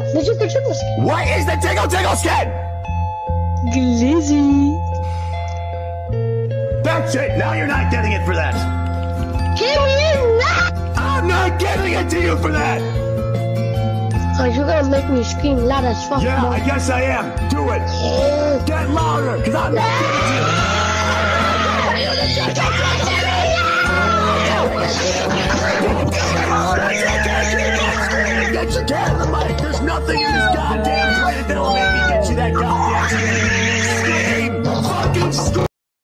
The Jiggle skin. What is the Jiggle skin? Glizzy. That's it. Now you're not getting it for that. Give me that. I'm not giving it to you for that. Cause you're gonna make me scream loud as fuck. Yeah, more. I guess I am. Do it. Get louder, cause I'm not